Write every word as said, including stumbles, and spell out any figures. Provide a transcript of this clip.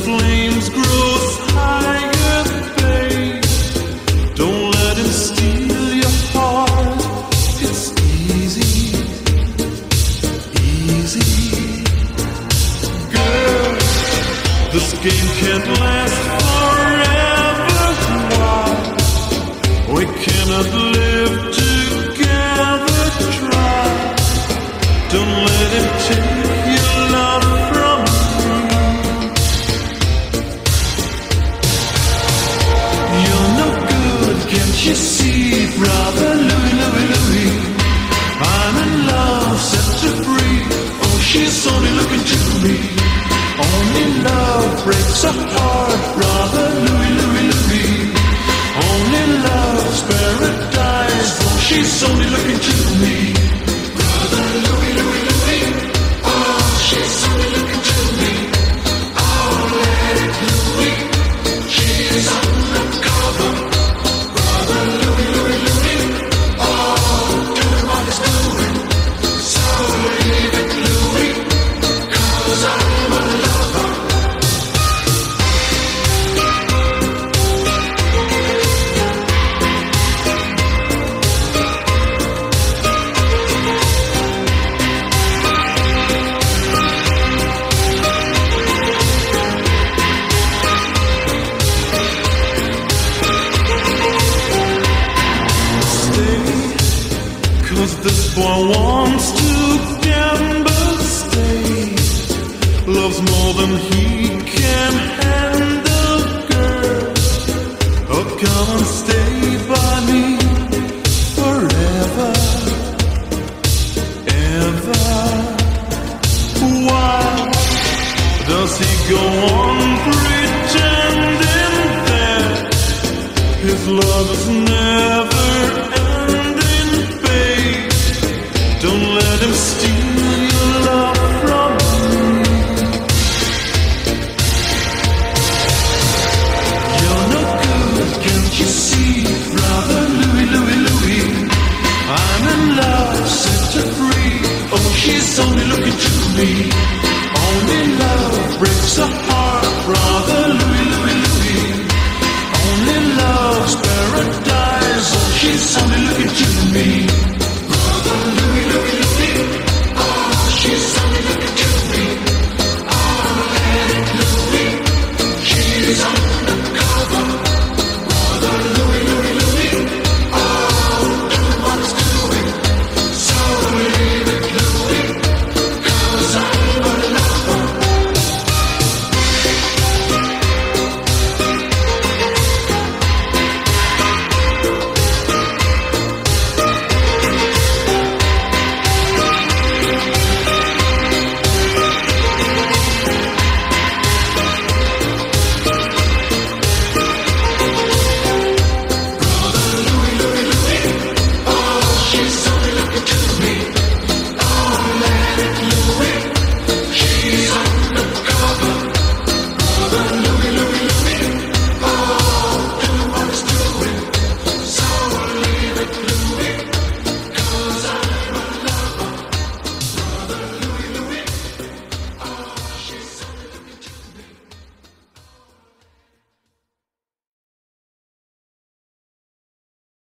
flames grows higher, babe. Don't let him steal your heart. It's easy, easy. Girl, this game can't last forever. Why? We cannot live together. Try. Don't let him take your love from me. You're no good, can't you see, brother Louie, Louie, Louie? I'm in love, set to free. Oh, she's only looking to me. Only love breaks a heart, brother Louie, Louie, Louie. Only love's paradise. Oh, she's only looking to me. Brother Louie, Louie, Louie. Oh, she's only looking to me. Oh, Lady Louie, she's undercover. Brother Louie, Louie, Louie. Oh, doing what he's doing. So leave it, Louie, 'cause I'm a lover. This boy wants to gamble, stay. Loves more than he can handle, girl. Oh, come and stay by me forever, ever. Why does he go on pretending that his love is